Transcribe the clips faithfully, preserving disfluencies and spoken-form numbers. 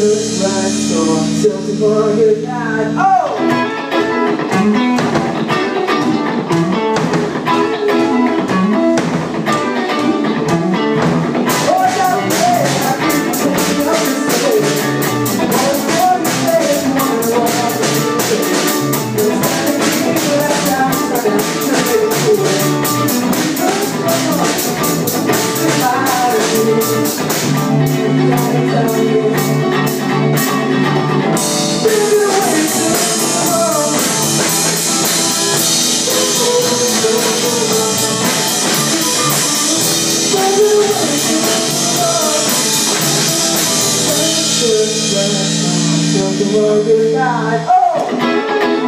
good right storm till tomorrow you died. Oh! The world is not. Oh!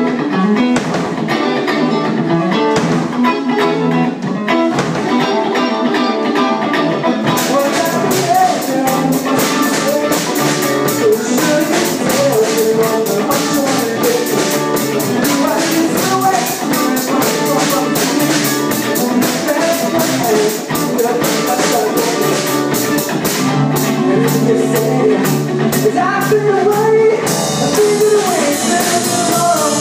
I've been away, I've been away so long.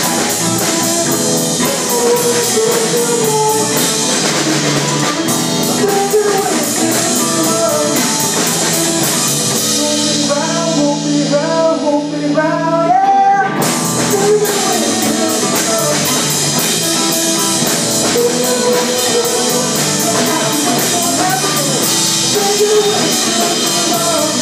I've been away so long. Won't be round, won't be round, won't be round, yeah. I've been away so long. I've been away so long.